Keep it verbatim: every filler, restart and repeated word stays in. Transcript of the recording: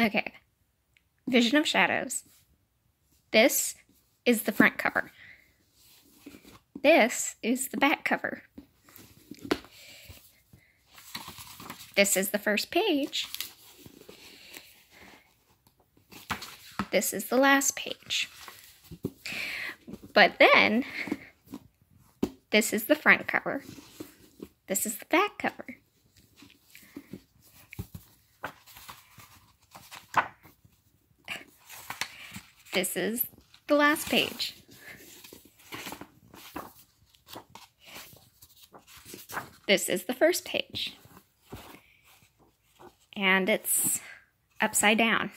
Okay, Vision of Shadows. This is the front cover. This is the back cover. This is the first page. This is the last page. But then, this is the front cover. This is the back cover. This is the last page. This is the first page. And it's upside down.